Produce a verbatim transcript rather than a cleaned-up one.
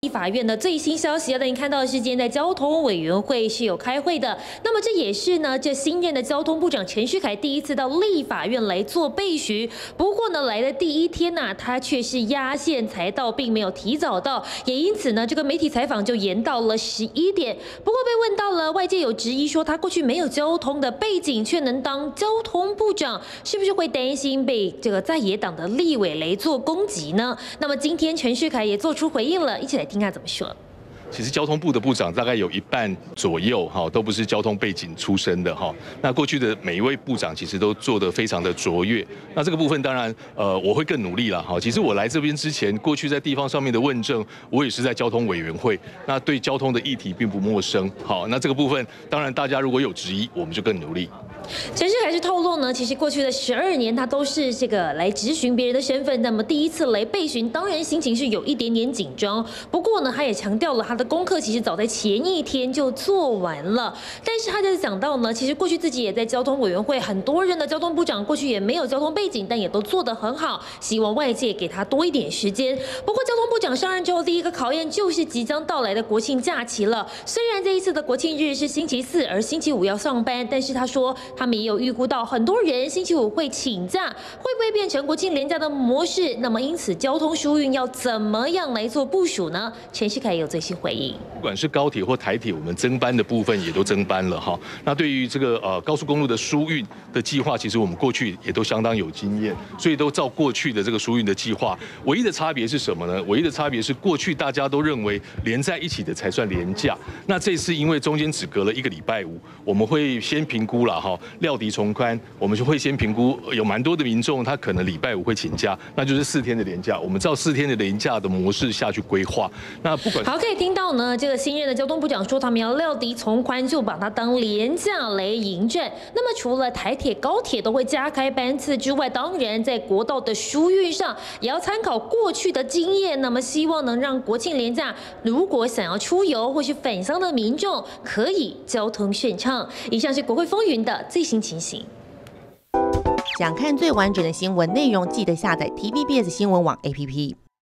立法院的最新消息，要带您看到的是，今天在交通委员会是有开会的。那么这也是呢，这新任的交通部长陈世凯第一次到立法院来做备询。不过呢，来的第一天呢、啊，他却是压线才到，并没有提早到，也因此呢，这个媒体采访就延到了十一点。不过被问到了，外界有质疑说他过去没有交通的背景，却能当交通部长，是不是会担心被这个在野党的立委来做攻击呢？那么今天陈世凯也做出回应了，一起来听他怎么说。 其实交通部的部长大概有一半左右哈，都不是交通背景出身的哈。那过去的每一位部长其实都做得非常的卓越。那这个部分当然呃我会更努力了哈。其实我来这边之前，过去在地方上面的问政，我也是在交通委员会，那对交通的议题并不陌生。好，那这个部分当然大家如果有质疑，我们就更努力。 陈世凯是透露呢，其实过去的十二年他都是这个来质询别人的身份，那么第一次来备询，当然心情是有一点点紧张。不过呢，他也强调了他的功课其实早在前一天就做完了。但是他就讲到呢，其实过去自己也在交通委员会，很多任的交通部长过去也没有交通背景，但也都做得很好，希望外界给他多一点时间。不过交通部长上任之后，第一个考验就是即将到来的国庆假期了。虽然这一次的国庆日是星期四，而星期五要上班，但是他说他们也有预估到很多人星期五会请假，会不会变成国庆连假的模式？那么因此交通疏运要怎么样来做部署呢？陈世凯也有最新回应。 不管是高铁或台铁，我们增班的部分也都增班了哈。那对于这个呃高速公路的疏运的计划，其实我们过去也都相当有经验，所以都照过去的这个疏运的计划。唯一的差别是什么呢？唯一的差别是过去大家都认为连在一起的才算连假，那这次因为中间只隔了一个礼拜五，我们会先评估了哈，料敌从宽，我们就会先评估有蛮多的民众他可能礼拜五会请假，那就是四天的连假，我们照四天的连假的模式下去规划。那不管好，可以听到呢，这个新任的交通部长说，他们要料敌从宽，就把它当廉价来迎战。那么除了台铁、高铁都会加开班次之外，当然在国道的疏运上也要参考过去的经验。那么希望能让国庆连假，如果想要出游或是返乡的民众，可以交通顺畅。以上是国会风云的最新情形。 想看最完整的新闻内容，记得下载 T V B S 新闻网 A P P。